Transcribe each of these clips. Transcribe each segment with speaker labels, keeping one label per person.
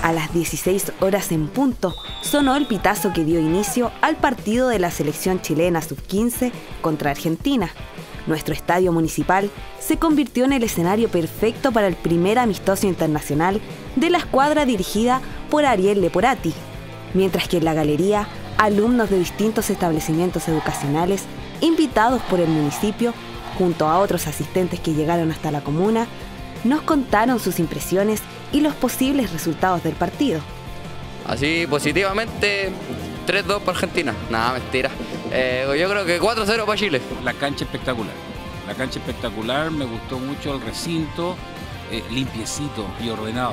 Speaker 1: A las 16 horas en punto, sonó el pitazo que dio inicio al partido de la selección chilena sub-15 contra Argentina. Nuestro estadio municipal se convirtió en el escenario perfecto para el primer amistoso internacional de la escuadra dirigida por Ariel Leporati, mientras que en la galería, alumnos de distintos establecimientos educacionales, invitados por el municipio, junto a otros asistentes que llegaron hasta la comuna, nos contaron sus impresiones y los posibles resultados del partido.
Speaker 2: Así positivamente, 3-2 para Argentina. Nada, mentira. Yo creo que 4-0 para Chile.
Speaker 3: La cancha espectacular. La cancha espectacular, me gustó mucho el recinto, limpiecito y ordenado.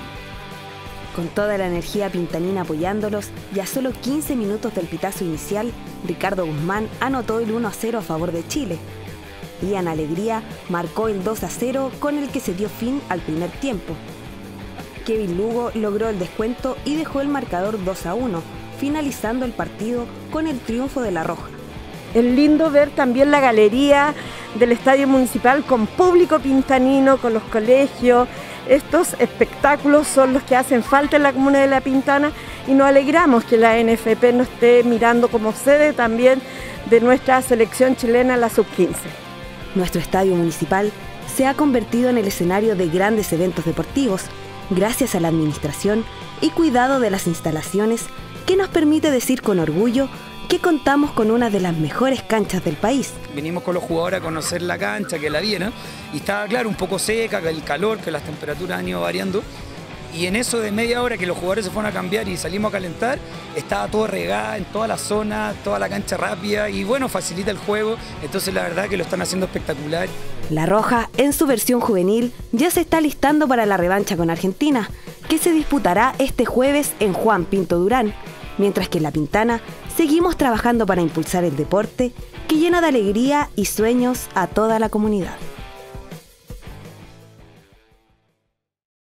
Speaker 1: Con toda la energía pintanina apoyándolos, y a solo 15 minutos del pitazo inicial, Ricardo Guzmán anotó el 1-0 a favor de Chile. Ian Alegría marcó el 2-0 con el que se dio fin al primer tiempo. Kevin Lugo logró el descuento y dejó el marcador 2-1, finalizando el partido con el triunfo de la Roja.
Speaker 4: Es lindo ver también la galería del Estadio Municipal con público pintanino, con los colegios. Estos espectáculos son los que hacen falta en la comuna de La Pintana y nos alegramos que la NFP nos esté mirando como sede también de nuestra selección chilena, la sub-15.
Speaker 1: Nuestro estadio municipal se ha convertido en el escenario de grandes eventos deportivos, gracias a la administración y cuidado de las instalaciones, que nos permite decir con orgullo que contamos con una de las mejores canchas del país.
Speaker 5: Vinimos con los jugadores a conocer la cancha, que la vieron, y estaba claro, un poco seca, que el calor, que las temperaturas han ido variando. Y en eso de media hora que los jugadores se fueron a cambiar y salimos a calentar, estaba todo regada en toda la zona, toda la cancha rápida y bueno, facilita el juego. Entonces la verdad que lo están haciendo espectacular.
Speaker 1: La Roja, en su versión juvenil, ya se está listando para la revancha con Argentina, que se disputará este jueves en Juan Pinto Durán, mientras que en La Pintana seguimos trabajando para impulsar el deporte que llena de alegría y sueños a toda la comunidad.